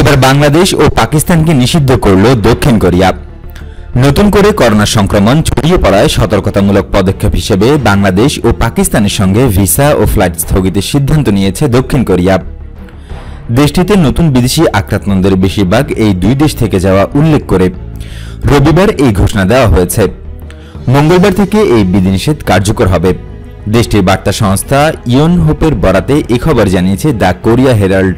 এবার বাংলাদেশ ও পাকিস্তানকে নিষিদ্ধ করল দক্ষিণ কোরিয়া। নতুন করে করোনা সংক্রমণ ছড়িয়ে পড়ায় সতর্কতামূলক পদক্ষেপ হিসেবে বাংলাদেশ ও পাকিস্তানের সঙ্গে ভিসা ও ফ্লাইট স্থগিতের সিদ্ধান্ত নিয়েছে দক্ষিণ কোরিয়া। দেশটিতে নতুন বিদেশি আক্রান্তদের বেশিরভাগ এই দুই দেশ থেকে যাওয়া উল্লেখ করে রবিবার এই ঘোষণা দেওয়া হয়েছে। মঙ্গলবার থেকে এই বিধিনিষেধ কার্যকর হবে। দেশটির বার্তা সংস্থা ইয়নহোপের বরাতে এই খবর জানিয়েছে দ্য কোরিয়া হেরাল্ড।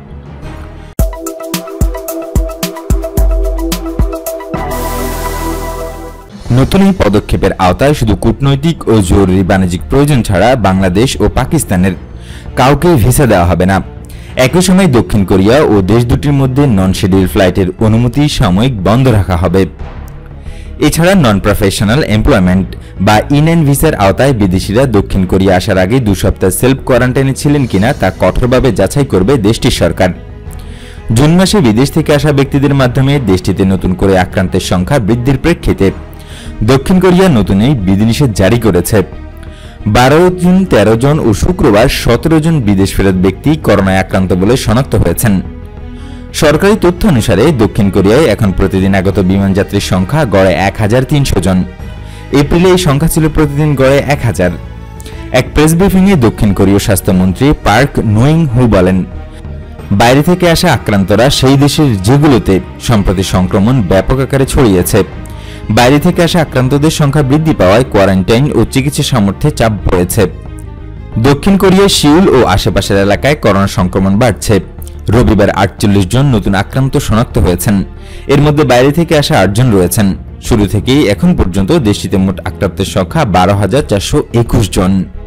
নতুন এই পদক্ষেপের আওতায় শুধু কূটনৈতিক ও জরুরি বাণিজ্যিক প্রয়োজন ছাড়া বাংলাদেশ ও পাকিস্তানের কাউকে ভিসা দেওয়া হবে না। একই সময় দক্ষিণ কোরিয়া ও দেশ দুটির মধ্যে নন শিডিউল ফ্লাইটের অনুমতি সাময়িক বন্ধ রাখা হবে। এছাড়া নন প্রফেশনাল এমপ্লয়মেন্ট বা ইনএন ভিসার আওতায় বিদেশিরা দক্ষিণ কোরিয়া আসার আগে 2 সপ্তাহ সেলফ কোয়ারেন্টাইনে ছিলেন কিনা তা কঠোরভাবে যাচাই করবে দেশটির সরকার। জুন মাসে বিদেশ থেকে আসা ব্যক্তিদের মাধ্যমে দেশটিতে নতুন করে আক্রান্তের সংখ্যা বৃদ্ধির প্রেক্ষিতে দক্ষিণ কোরিয়া নতুন এই বিধিনিষেধ জারি করেছে। 12 জুন 13 জন ও শুক্রবার 17 জন বিদেশ ফেরত ব্যক্তি করোনায় আক্রান্ত বলে শনাক্ত হয়েছেন। সরকারি তথ্য অনুসারে দক্ষিণ কোরিয়ায় এখন প্রতিদিন আগত বিমানযাত্রীর সংখ্যা গড়ে 1300 জন। এপ্রিলে এই সংখ্যা ছিল প্রতিদিন গড়ে 1000। এক প্রেস ব্রিফিংয়ে দক্ষিণ কোরীয় স্বাস্থ্যমন্ত্রী পার্ক নোয়িং হু বলেন, বাইরে থেকে আসা আক্রান্তরা সেই দেশের যেগুলোতে সম্প্রতি সংক্রমণ ব্যাপক আকারে ছড়িয়েছে। বাইরে থেকে আসা আক্রান্তদের সংখ্যা বৃদ্ধি পাওয়ায় কোয়ারেন্টাইন ও চিকিৎসা সামর্থ্যে চাপ পড়েছে। দক্ষিণ কোরিয়ার সিউল ও আশেপাশের এলাকায় করোনা সংক্রমণ বাড়ছে। রবিবার 48 জন নতুন আক্রান্ত শনাক্ত হয়েছেন। এর মধ্যে বাইরে থেকে আসা 8 জন রয়েছেন। শুরু থেকেই এখন পর্যন্ত দেশটিতে মোট আক্রান্তের সংখ্যা 12,421 জন।